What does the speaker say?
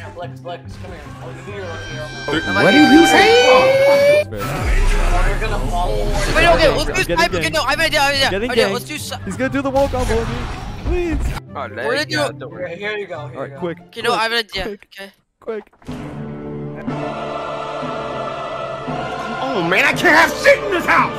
Flex, come here. I'll give you your lucky arrow. What did he say? You're gonna fall. Wait, okay, let's do sniper. Okay, no, I have an idea. Let's do. He's gonna do the wall combo. Please. We're gonna do. Here you go. All right, quick. Okay, no, I have an idea. Okay. Quick. Oh man, I can't have shit in this house!